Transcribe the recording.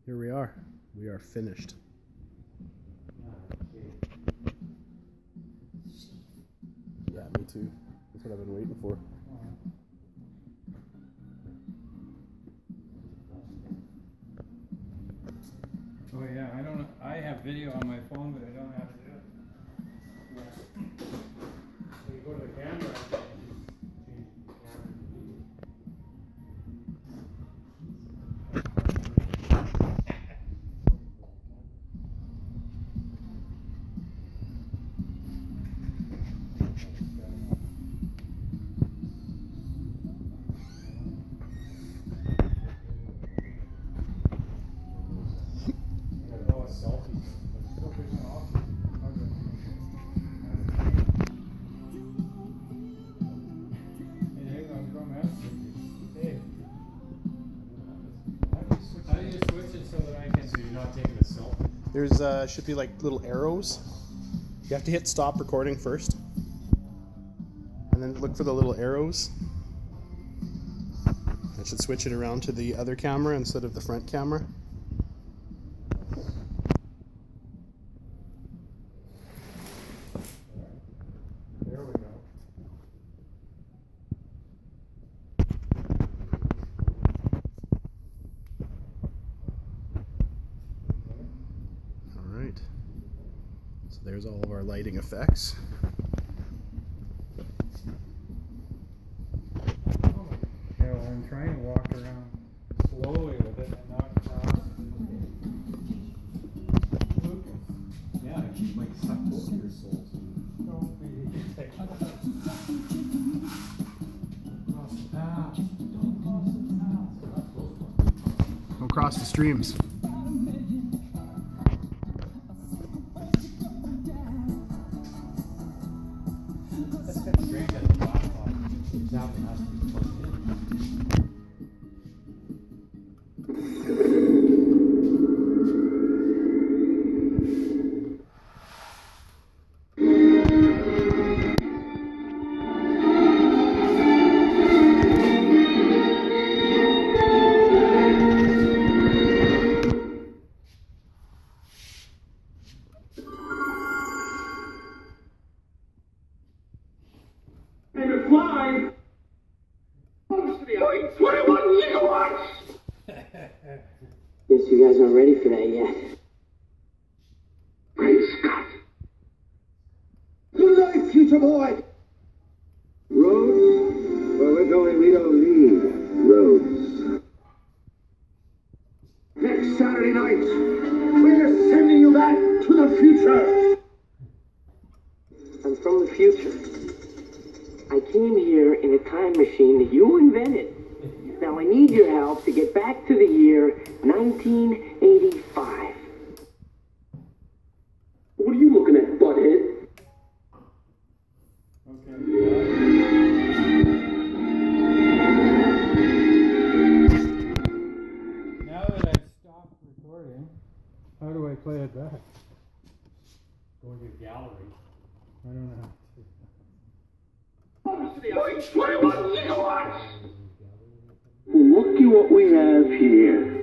Here we are. We are finished. Yeah, me too. That's what I've been waiting for. Oh yeah, I have video on my phone, but I don't have to do it. So you go to the camera and change the camera. There's should be like little arrows. You have to hit stop recording first, and then look for the little arrows. That should switch it around to the other camera instead of the front camera. There we go. Alright, so there's all of our lighting effects. Yeah, well, I'm trying to walk around slowly with it and not cross. Yeah, you might suck both your souls. Don't be. Cross the path. Don't cross the path. Go across the streams. Strange that the laptop exactly has to be plugged in. Fly close to the 21 gigawatts! Guess you guys aren't ready for that yet. Great Scott! Good night, future boy! Roads? Well, we're going, we don't need roads. Next Saturday night, we're sending you back to the future! I'm from the future. I came here in a time machine that you invented. Now I need your help to get back to the year 1985. What are you looking at, butthead? Okay. Now that I've stopped recording, how do I play it back? Go into the gallery. I don't know. Close to the 21 gigawatts! Look at what we have here.